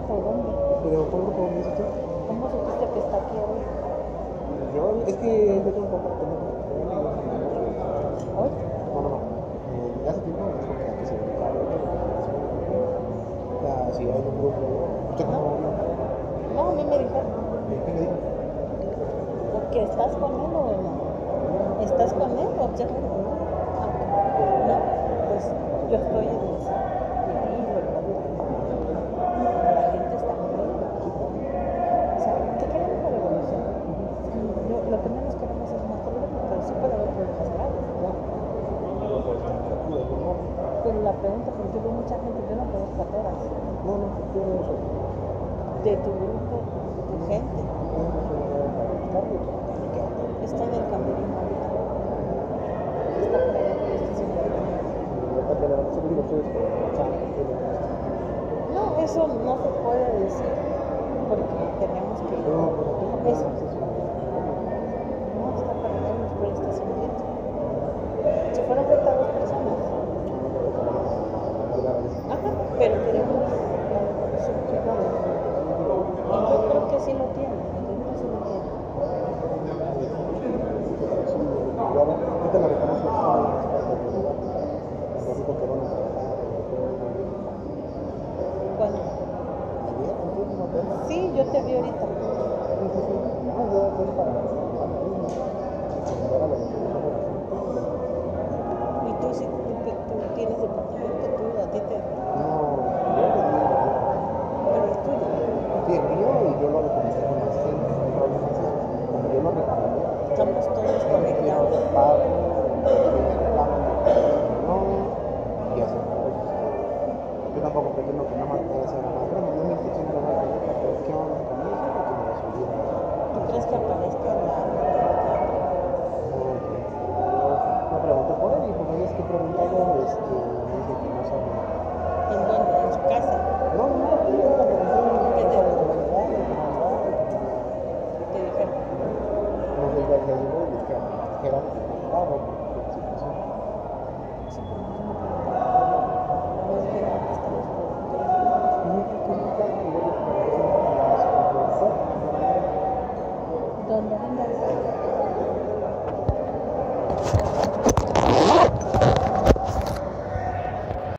¿Por dónde? ¿Pero cuál grupo dices tú? ¿Cómo supiste que está aquí hoy? Yo, es que yo tengo que comprar teléfono. ¿Hoy? No, no, no. Hace tiempo me dijo que antes se dedicaba a otro. O sea, si hay un grupo. ¿Usted No. cómo? No, a mí me dijeron. ¿Qué me dijo? ¿Que estás con él o no? ¿Estás con él o ya? Ah, no, pues yo estoy en esa. Y ahí lo encuentro. La gente está muy loquita. O sea, ¿qué queremos la revolución? Lo que menos queremos es más problemas, pero sí puede haber problemas graves. Pero la pregunta, porque yo veo mucha gente, yo no veo carreras. No, no, yo no soy. De tu grupo, tu gente, está en el camerino ahorita. Está por allá por la estación de metro. No, eso no se puede decir porque tenemos que. Eso. No está para vernos por el estacionamiento. Si fueron afectadas personas. Ajá, pero queremos la revolución. Y yo creo que sí lo tiene, el gobierno sí lo tiene. Bueno, sí, yo te vi ahorita. Y tú sí, tú tienes departamento, a ti te. Pero es tuyo. Sí, el mío y yo lo recomendé con más gente, no hay problema así. Como yo lo recomendé, Estamos todos quiero conectados. hacer pago, reclaman, no, y así. Yo tampoco pretendo que nada más pueda ser más grande, no me intención de hablar de pero qué onda con eso, porque me lo subieron. ¿Tú crees que aparezca en la Me pregunté por él y como es que he preguntado, me dice que no sabe. ¿En dónde? ¿En su casa? No, no, aquí yo le pregunté ¿Qué qué te sabe dijo? cómo llegar, cómo va, Te dijeron. no sé, ya llegó y le dije a Gerardo que me pago, porque situación. Sí, pero yo no preguntaba. A ver, que dónde están los productores. ¿Dónde vendas?